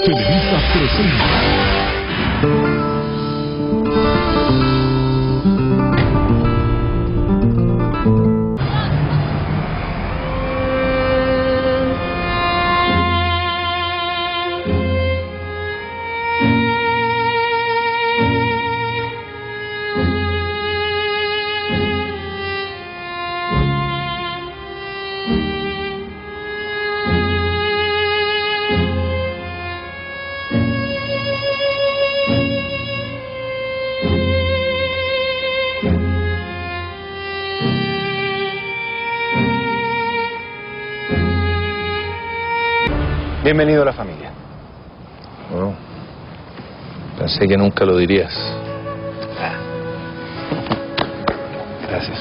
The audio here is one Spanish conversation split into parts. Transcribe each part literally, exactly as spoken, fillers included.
Televisa presenta. Bienvenido a la familia. Bueno, pensé que nunca lo dirías. Ah. Gracias.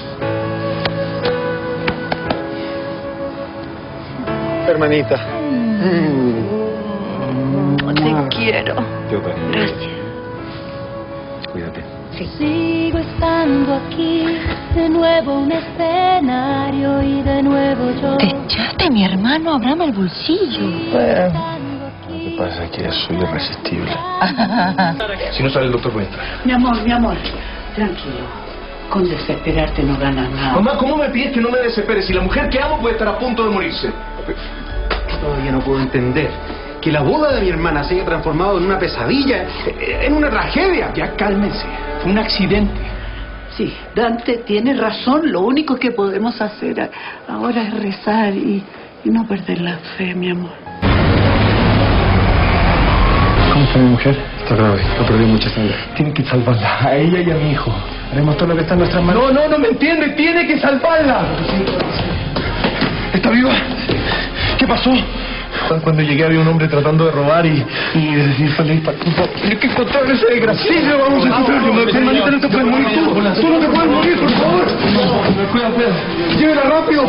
Hermanita. Mm. Te quiero. Yo también. Gracias. Cuídate. Sí. Sigo estando aquí, de nuevo un escenario y de nuevo yo. Te echaste a mi hermano Abraham al bolsillo. Bueno, lo que pasa es que soy irresistible. Si no sale el doctor, voy a entrar. Mi amor, mi amor, tranquilo. Con desesperarte no ganas nada. Mamá, ¿cómo me pides que no me desespere si la mujer que amo puede estar a punto de morirse? Todavía no puedo entender que la boda de mi hermana se haya transformado en una pesadilla, en una tragedia. Ya cálmense, fue un accidente. Sí, Dante tiene razón. Lo único que podemos hacer ahora es rezar y, y no perder la fe, mi amor. ¿Cómo está mi mujer? Está grave, ha perdido mucha sangre. Tiene que salvarla, a ella y a mi hijo. Haremos todo lo que está en nuestras manos. No, no, no me entiende, tiene que salvarla. ¿Está viva? ¿Qué pasó? Cuando llegué había un hombre tratando de robar y... y decir feliz para... Hay que encontrar a ese desgraciado. Sí, lo vamos a encontrar. Hermanita, no te puedes morir tú. Tú no te puedes morir, por favor. No, cuida, cuida. Llévela rápido.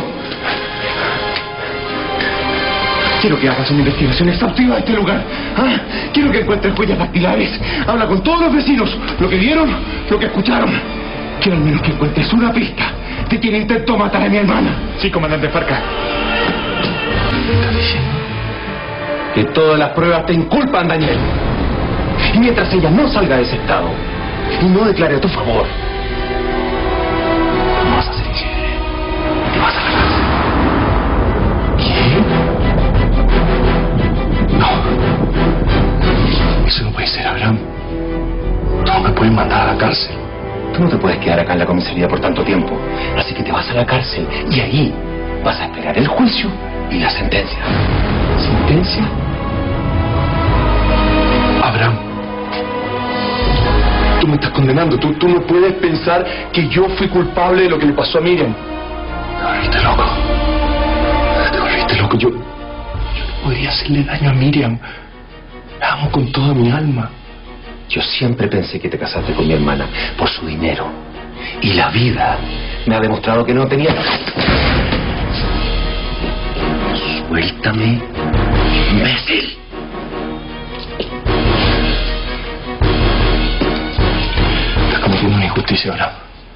Quiero que hagas una investigación exhaustiva de este lugar. ¿Ah? Quiero que encuentres huellas dactilares. Habla con todos los vecinos. Lo que vieron, lo que escucharon. Quiero al menos que encuentres una pista de quien intentó matar a mi hermana. Sí, comandante Farca. Que todas las pruebas te inculpan, Daniel. Y mientras ella no salga de ese estado y no declare a tu favor, no vas a ser libre. Te vas a la cárcel. ¿Qué? No. Eso no puede ser, Abraham. Tú no me puedes mandar a la cárcel. Tú no te puedes quedar acá en la comisaría por tanto tiempo. Así que te vas a la cárcel y ahí vas a esperar el juicio y la sentencia. ¿Sentencia? Abraham, tú me estás condenando. Tú, tú no puedes pensar que yo fui culpable de lo que le pasó a Miriam. Te volviste loco. Te volviste loco. Yo, yo no podía hacerle daño a Miriam. La amo con toda mi alma. Yo siempre pensé que te casaste con mi hermana por su dinero. Y la vida me ha demostrado que no tenía... Suéltame, imbécil. Estás cometiendo una injusticia, Abraham.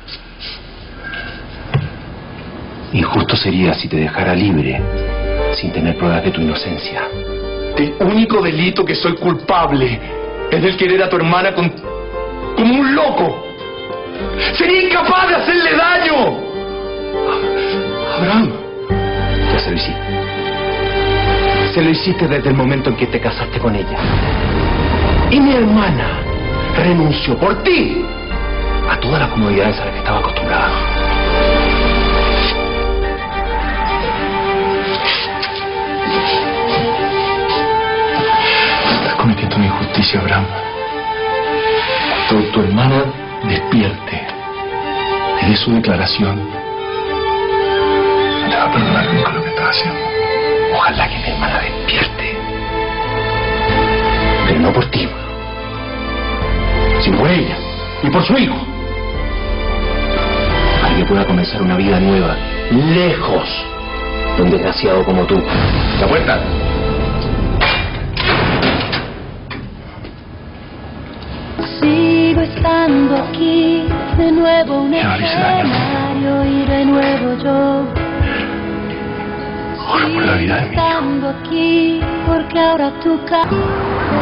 Injusto sería si te dejara libre sin tener pruebas de tu inocencia. El único delito que soy culpable es del querer a tu hermana con... como un loco. Sería incapaz de hacerle daño. Abraham, ya se lo hiciste. Se lo hiciste desde el momento en que te casaste con ella. Y mi hermana renunció por ti a todas las comodidades a las que estaba acostumbrada. Estás cometiendo una injusticia, Abraham. Cuando tu hermana despierte y dé su declaración, no te va a perdonar nunca lo que estás haciendo. Ojalá que mi hermana despierte. Pero no por ti, sino por ella y por su hijo. Para que pueda comenzar una vida nueva, lejos de un desgraciado como tú. ¿La puerta? Sigo estando aquí, de nuevo un Ya, dice Daniel. escenario y de nuevo yo. Oro por la vida de mi hijo. Sigo estando aquí, porque ahora tu ca...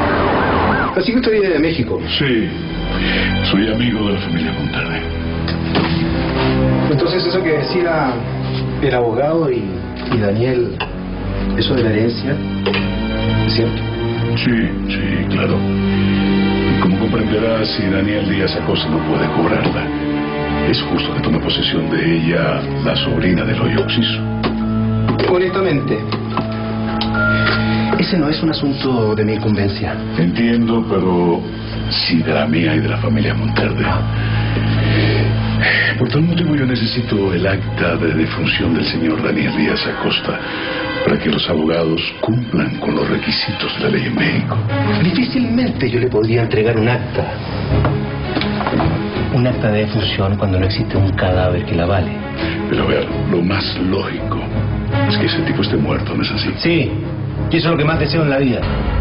Así que usted viene de México. Sí, soy amigo de la familia Monterde. Entonces eso que decía el abogado y, y Daniel, eso de la herencia, ¿es cierto? Sí, sí, claro. Y como comprenderás, si Daniel Díaz Acosta no puede cobrarla, es justo que tome posesión de ella la sobrina del Hoyo Oxiso. Honestamente, ese no es un asunto de mi incumbencia. Entiendo, pero sí de la mía y de la familia Monterde. Por tal motivo yo necesito el acta de defunción del señor Daniel Díaz Acosta para que los abogados cumplan con los requisitos de la ley en México. Difícilmente yo le podría entregar un acta. Un acta de defunción cuando no existe un cadáver que la vale. Pero a ver, lo más lógico es que ese tipo esté muerto, ¿no es así? Sí, y eso es lo que más deseo en la vida.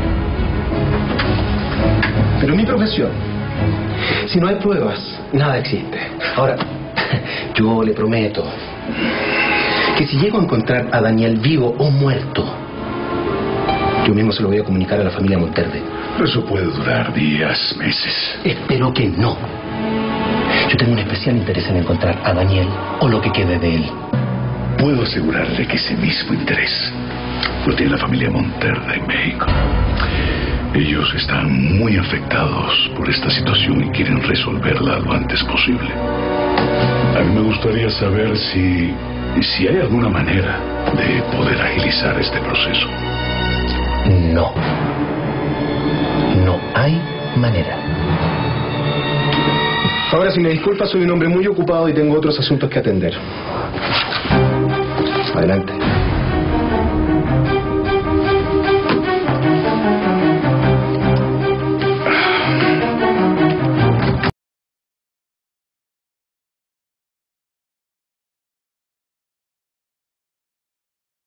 Pero en mi profesión, si no hay pruebas, nada existe. Ahora, yo le prometo que si llego a encontrar a Daniel vivo o muerto, yo mismo se lo voy a comunicar a la familia Monterde. Pero eso puede durar días, meses. Espero que no. Yo tengo un especial interés en encontrar a Daniel o lo que quede de él. Puedo asegurarle que ese mismo interés lo tiene la familia Monterde en México. Ellos están muy afectados por esta situación y quieren resolverla lo antes posible. A mí me gustaría saber si, si hay alguna manera de poder agilizar este proceso. No. No hay manera. Ahora, si me disculpa, soy un hombre muy ocupado y tengo otros asuntos que atender. Adelante.